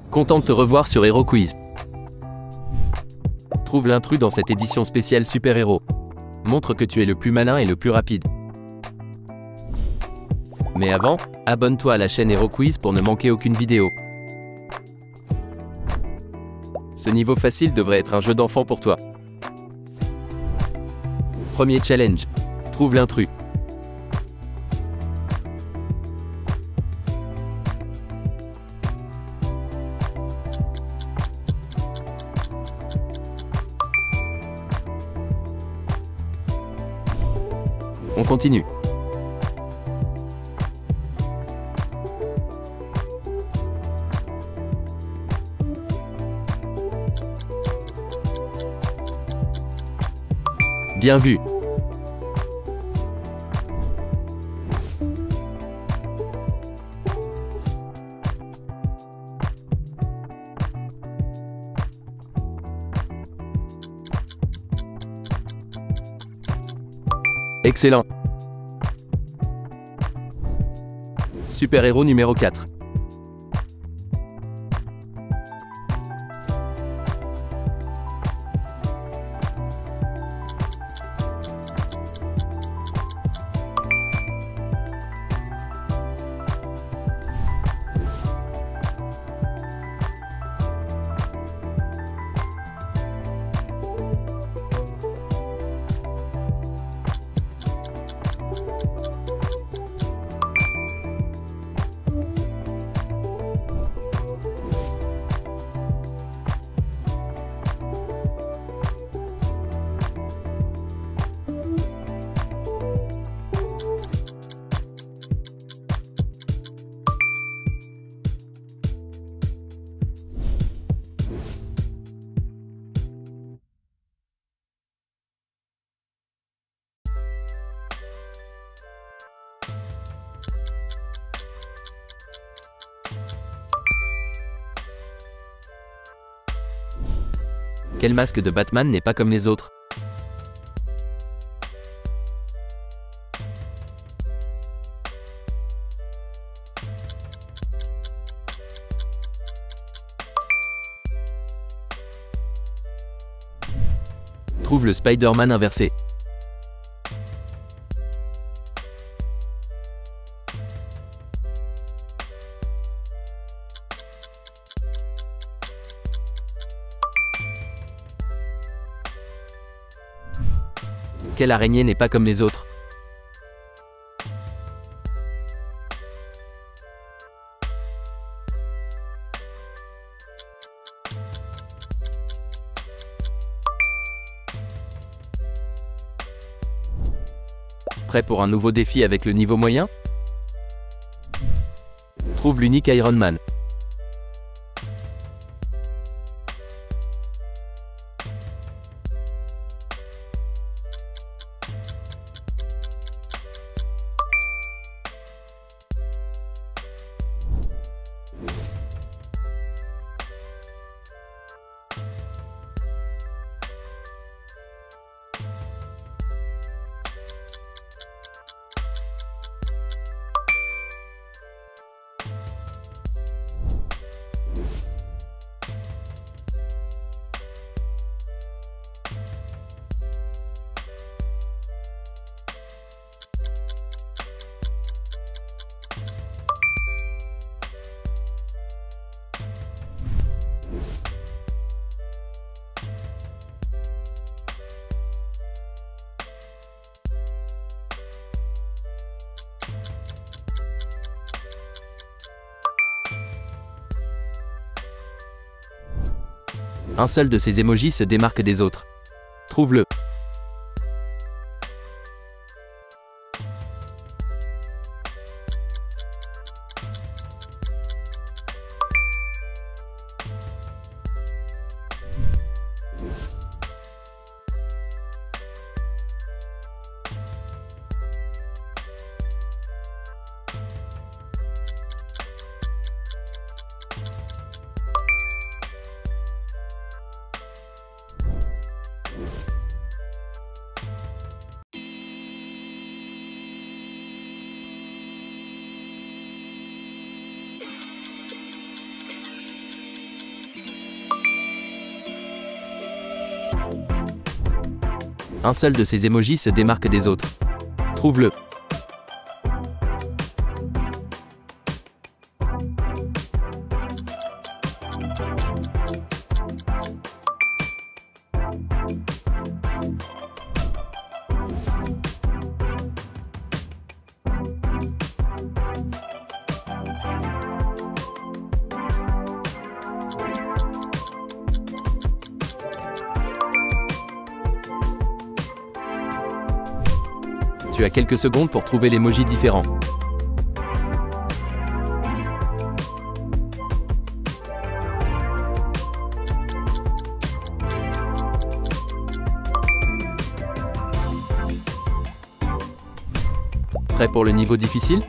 Content de te revoir sur Hero Quiz. Trouve l'intrus dans cette édition spéciale Super Héros. Montre que tu es le plus malin et le plus rapide. Mais avant, abonne-toi à la chaîne Hero Quiz pour ne manquer aucune vidéo. Ce niveau facile devrait être un jeu d'enfant pour toi. Premier challenge. Trouve l'intrus. On continue. Bien vu. Excellent. Super-héros numéro 4. Quel masque de Batman n'est pas comme les autres? Trouve le Spider-Man inversé. Quelle araignée n'est pas comme les autres? Prêt pour un nouveau défi avec le niveau moyen? Trouve l'unique Iron Man. Un seul de ces emojis se démarque des autres. Trouve-le. Un seul de ces emojis se démarque des autres. Trouve-le. Tu as quelques secondes pour trouver l'emoji différent. Prêt pour le niveau difficile?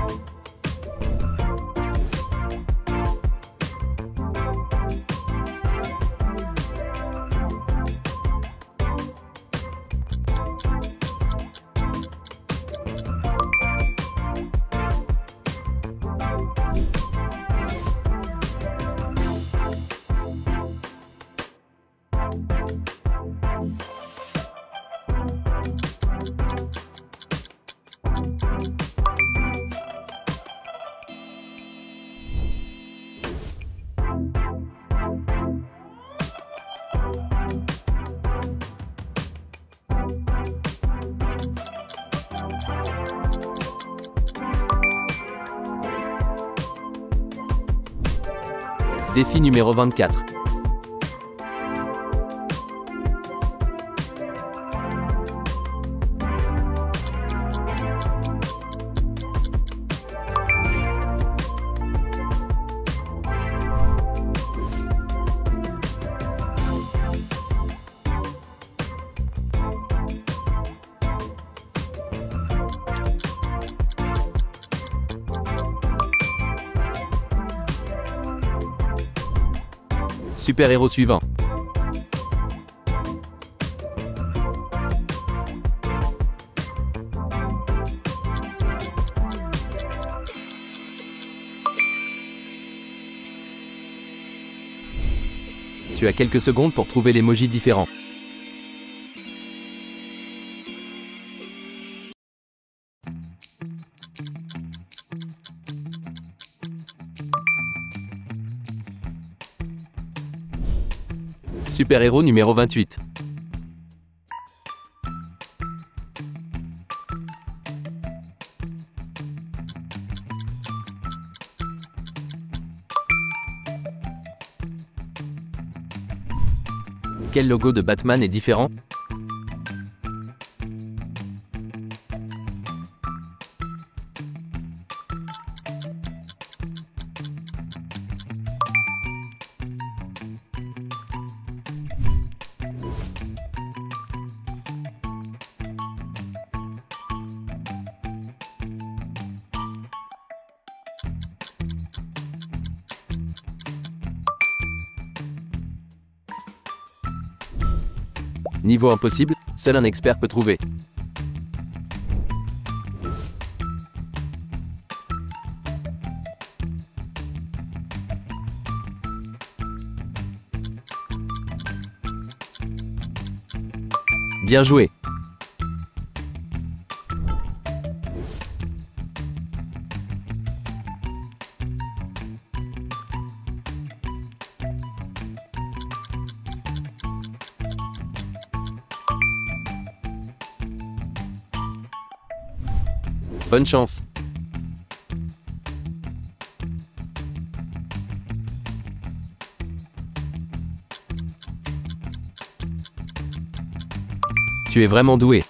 Défi numéro 24. Super-héros suivant. Tu as quelques secondes pour trouver l'emoji différent. Super-héros numéro 28. Quel logo de Batman est différent? Niveau impossible, seul un expert peut trouver. Bien joué! Bonne chance! Tu es vraiment doué!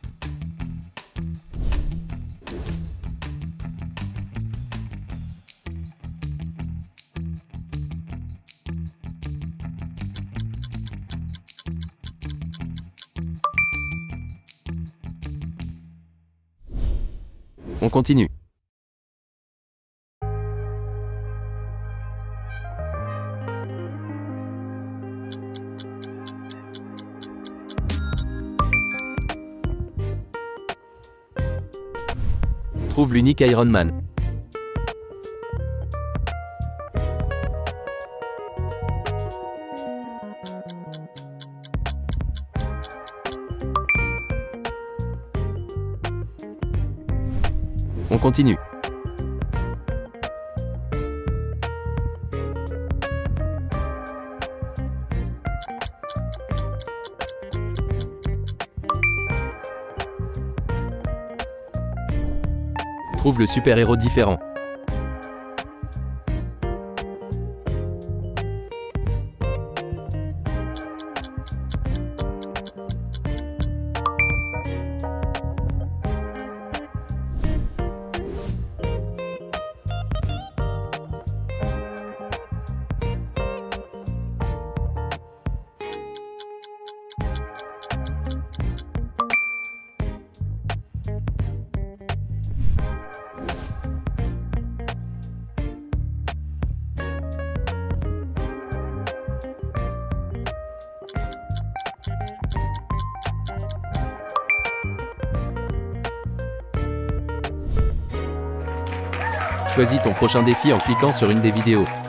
On continue. Trouve l'unique Iron Man. On continue. Trouve le super-héros différent. Choisis ton prochain défi en cliquant sur une des vidéos.